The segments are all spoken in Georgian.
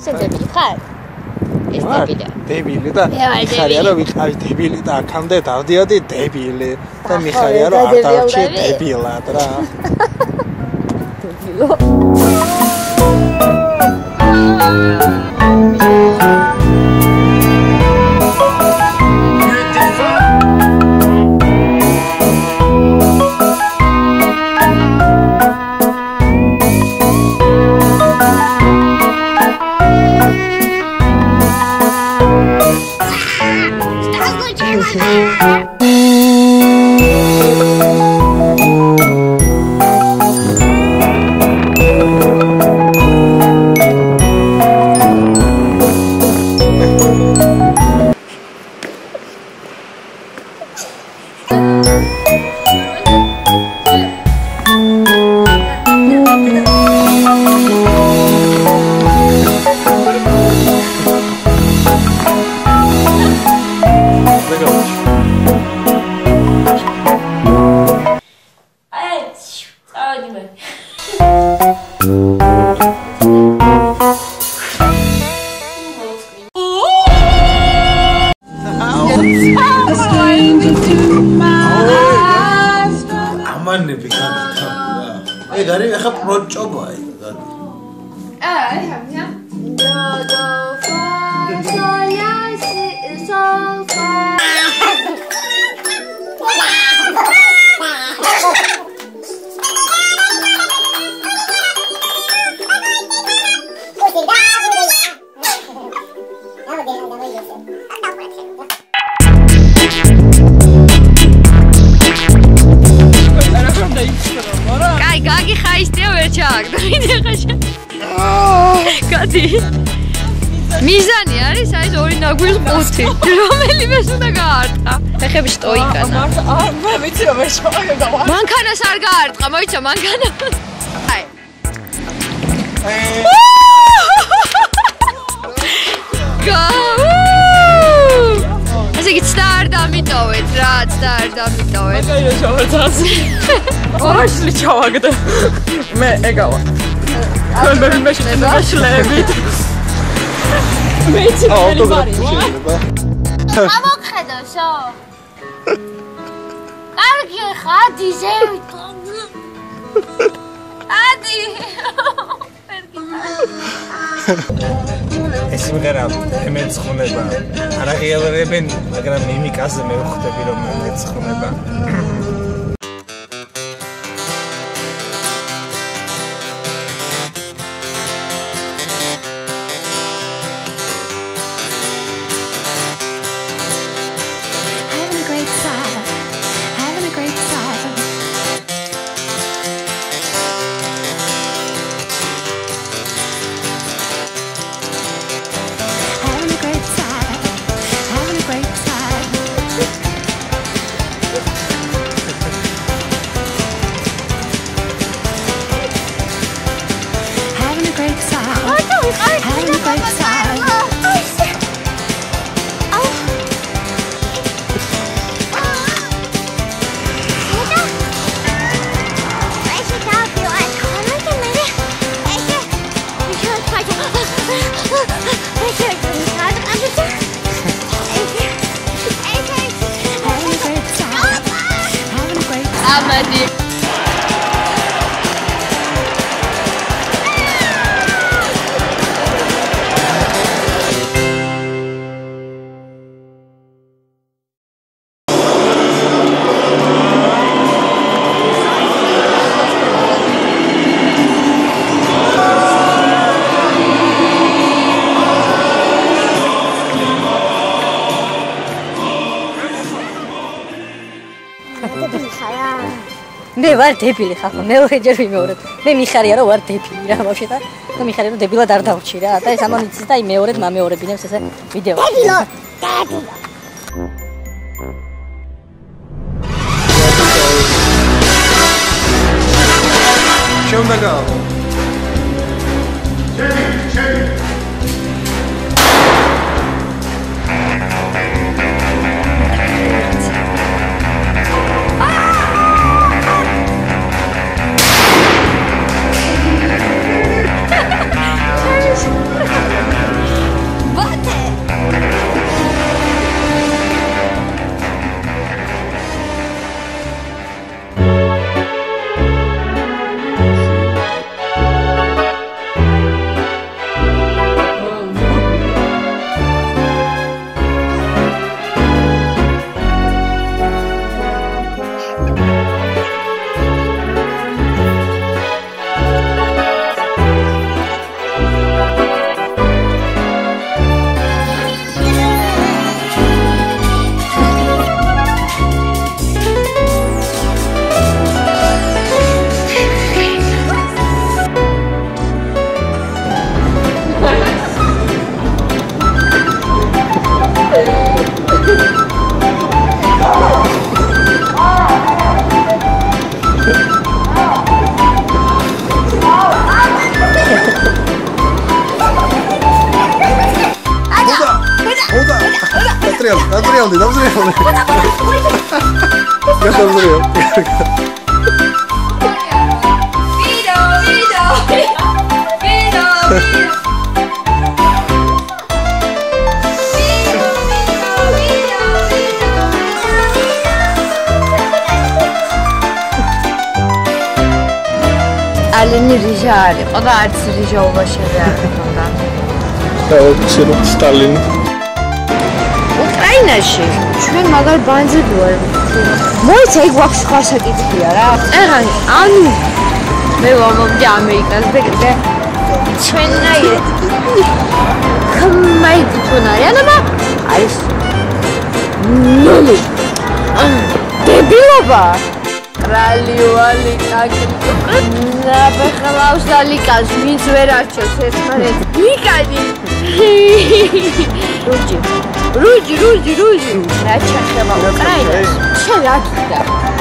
შენ დებილი ხარ? ეს დებილია. დებილი და მიხარია რომ ვიყავი დებილი და აქამდე დავდიოდი დებილი და მიხარია რომ არ დავჭი დებილად რა. დებილო. მიზანი არის აი 2 ნაგვრის 5 რომელიმეს უნდა გაარტყა ფეხები შტოიკანა მე ვიცი რომ ეს შევაგება მანქანას არ გაარტყა მოიცა მანქანა აი ასე იგი ცდა არ დამიტოვეთ რა ცდა არ დამიტოვეთ მაგაია შევაძაზე ორაშლი ჩავაგდე მე ეგავა მე მეშლებით მეც ამოხედავსო კარგი ხადი ზევით ადი ეს მგარა მეცხუნება არ აღიარებენ მაგრამ მიმიკაზე მე ვხვდები რომ მეცხუნება მე ვარ დებილი ხალხო მეოთხეჯერ ვიმეორებ მე მიხარია რომ ვარ დებილი რა ბავშვი და მიხარია რომ დებილად არ დავრჩი რა და ეს ამან იცის და მეორედ მამეორებინებს ესე ვიდეო დებილო დებილო შეუნდა გავა Alini Rija არის. ყოდა არც რიჟაობაში არ ქონდა. და ოქცერო სტალინი. უკრაინაში ჩვენ მაგარ ბანძები ვარ. მოიცა იქ ვაფშე ხარ საკითხია რა. ეხან ანუ მე ვამობდი ამერიკაზე და ჩვენნაირად ხმაი თუნარიანობა არის ნული დებილობა ტრალიوالي კაკა ბეხლავს და ლიკას ვინც ვერ არჩევს ერთმანეთს ლიკანი რუჯი რა ჩახება უკრაინას შენ რა გინდა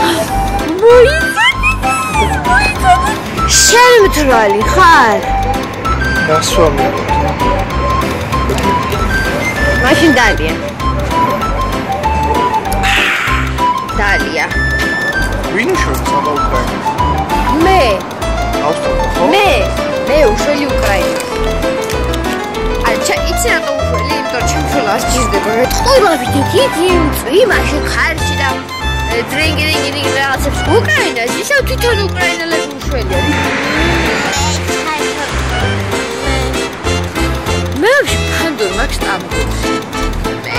მოიცა შენ მთვრალი ხარ გასვამი მაშინ დალია ვინ უშველს აბა უკრაინას? მე ავსტრია ხო? მე უშველი უკრაინას. აჩა იცი რატო უშველი? იმიტომ რომ ჩემს არ სჭირდება. ყველაფერი დიდი იმაში ხარში და დრინგი რაღაცებს უკრაინას ისევ თვითონ უკრაინელები უშველია. მე ფანდურ მაქვს სტამბოლში. მე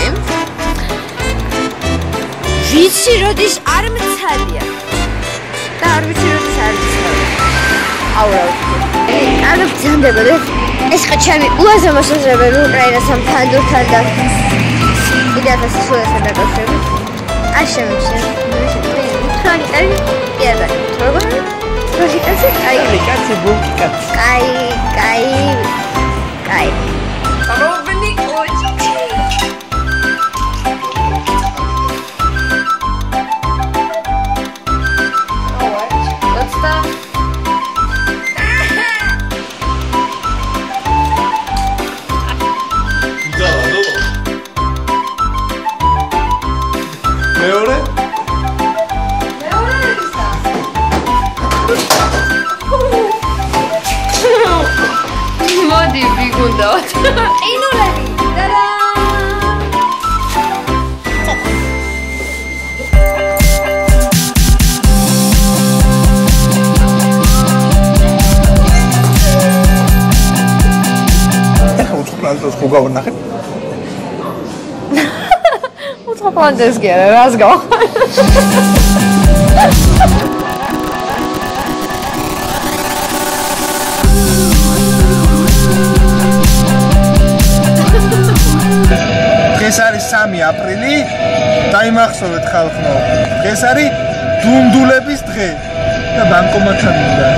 ვიცი როდის არ მცადია. და არ ვიცი როდის არ მცადია. აურა. ანუ ბრძანდება და ეს ხო ჩემი უაზრომო საზრებელი უკრაინასთან ფანდურთან და იდეათა სისულესთან დაკავშირებით. არ შემიძლია. კარგი. იადა. როგორ? პროჟექტი კაი. კაცი ბუნკი კაცი. კაი. რობნი ოჯი. მოდი ვიგუნდავთ. ყინულები. და-და. უცხოპლანტოს ხო გავნახე? უცხოპლანტოს კი არა, რას გავხარ? ეს არის 3 აპრილი დაიმახსოვრეთ ხალხო. ეს არის დუნდულების დღე და ბანკომატთან მინდა.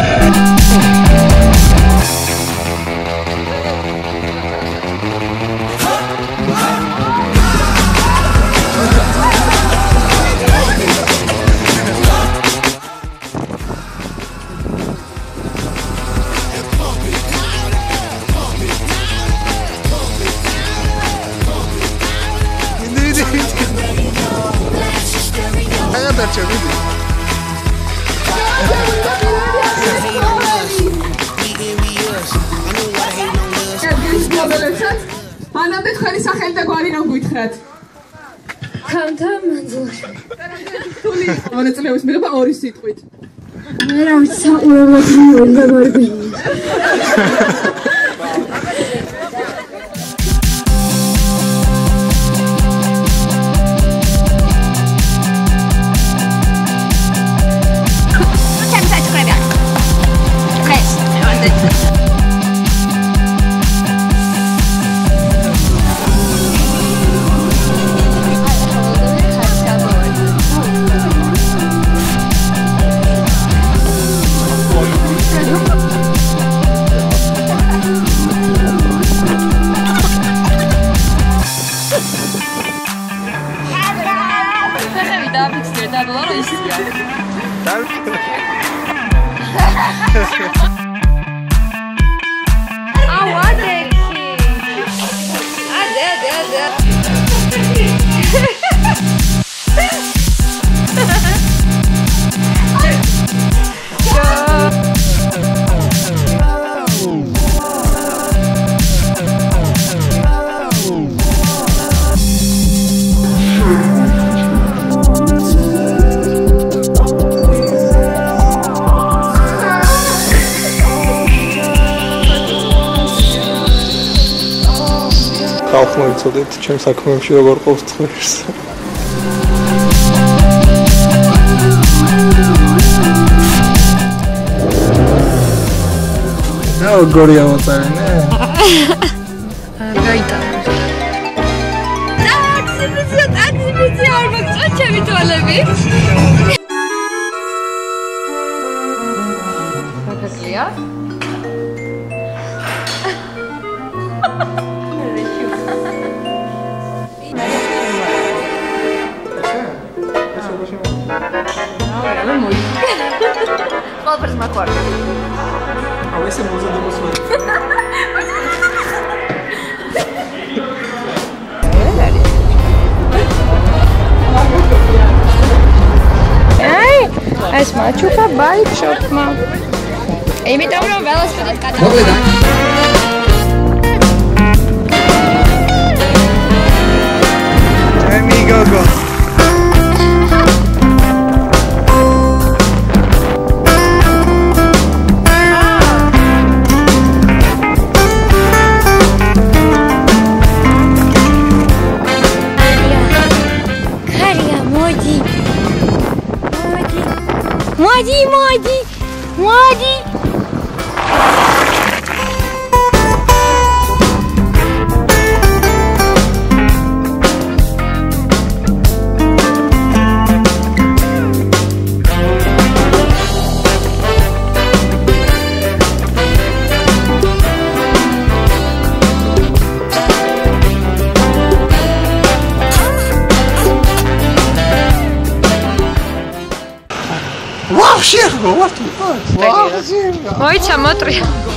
ანამდე თქვენი სახელი და გვარი რომ გითხრათ. ხანთა მანძილში. მონაწილეობის მიღება 2 სიტყვით. მე რა ვიცი საყურებლად მივიდა მარგი. გავხმოვიცოდეთ ჩემ საქმეებში როგორ ყოფს ცხვრებს. და გორია მოწარენე? გაიტანე. ტაქსი არ მოგწონს ჩემი თვალები? გაგაკლია? ყველაფერს მაქვარდი. აუ ესე მოზადებას ვარ. ეს მაჩუკა ბაიკ შოპმა. იმიტომ რომ ველოსიპედით გადავიდა. ჩემი გოგო. Моди! Вообще, вот ты. Моица, смотри.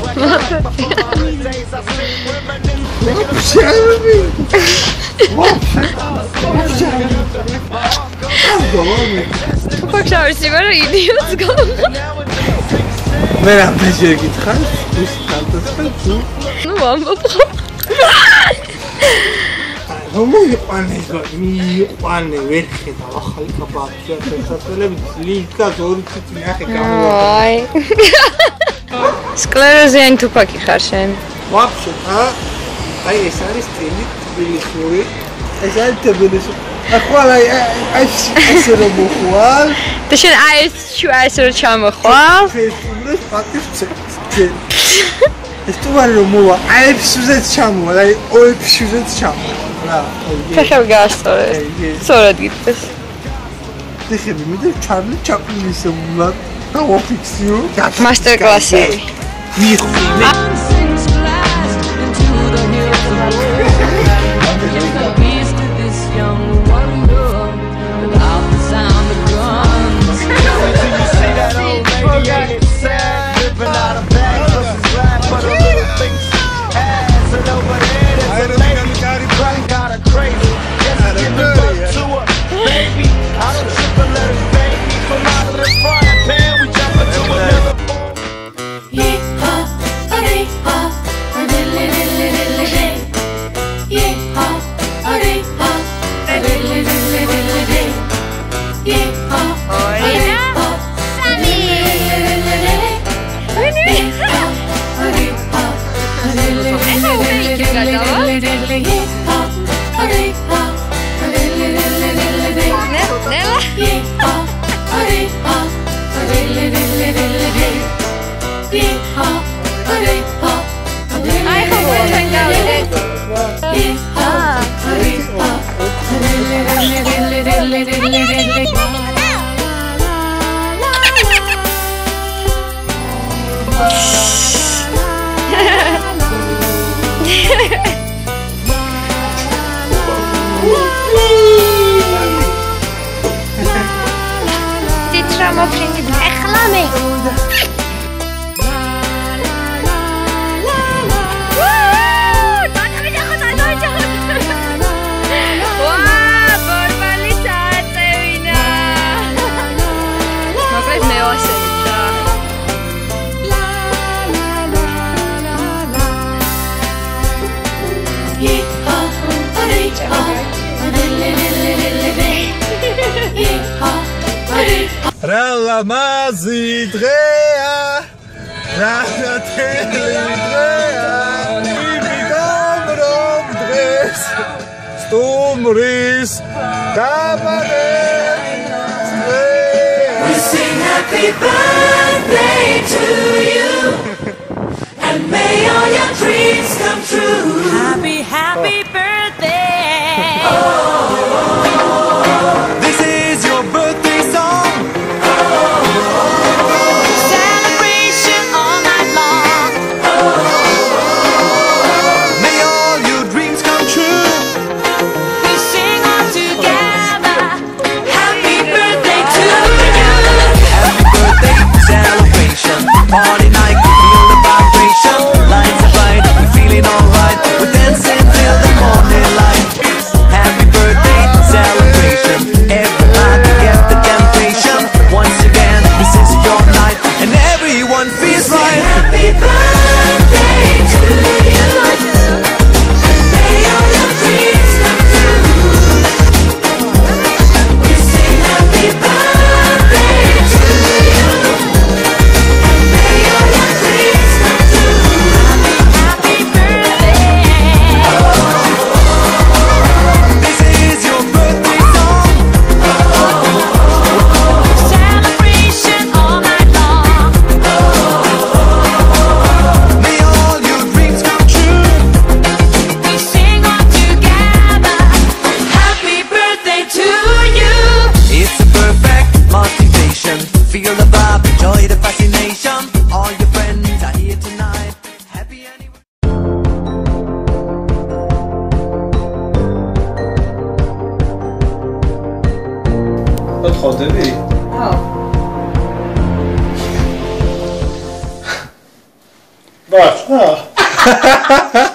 Тупак шарси бара идиот гол. Мера бежер გითხარ, ის თანდაწყო. Ну, мама. მომიყვანე მიყვანე ვერ ხედავ ახალი კაბაკი შესაძლებელი ლინკას ორი წუთი ნახე გამოვა აი სკლეროზიანი თუფაკი ხარ შენ ვაფშე აი ეს არის წილი თბილისური ეს არის თბილისი ახლა აი ესე რომ მოხვალ და შენ აი ეს შუა ესე რომ ჩამოხვალ ფესტულის პატივს ეს თუ არ რომ მოვა აი ფსუზეც ჩამოვა აი ორი ფსუზეც ჩამოვა ფეხები გაასწორე. სწორად გიტყვის. ფეხები მე და ჩარლი ჩაპლინის მულად დავაფიქსიო. მასტერ კლასები. მიხვილე. Ramazzi drea, Ratatelli drea, Ibi Domrom drea. შორის We sing happy birthday to you, and may all your dreams come true. Happy, happy birthday. This is your birthday song. Celebration all night long. May all your dreams come true. We sing all together. Happy birthday to you. Happy birthday celebration, party night, feel the vibration. Lights are bright, we're feeling alright. We're dancing till the morning light. Happy birthday celebration, everybody get the temptation. Once again, this is your night, and everyone feels right. Happy birthday to you. May all your dreams come true. We sing happy birthday to you. May all your dreams come true. Happy birthday. This is your birthday song. Celebration all night long. May all your dreams come true. We sing all together. Happy birthday to you. It's a perfect motivation. Feel the vibe, enjoy the fascination. All your friends are here tonight. Happy anniversary. ხოდები? ხო. ბაშა.